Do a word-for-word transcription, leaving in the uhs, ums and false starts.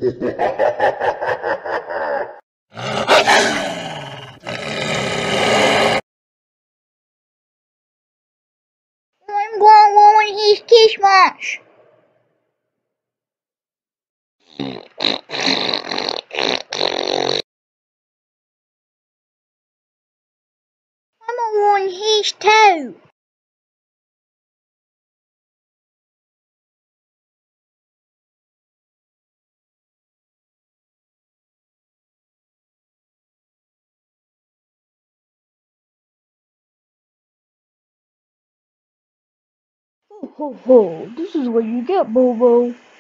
I'm going to his kiss much. I'm on his toe. Ho ho ho, this is what you get, Bobo.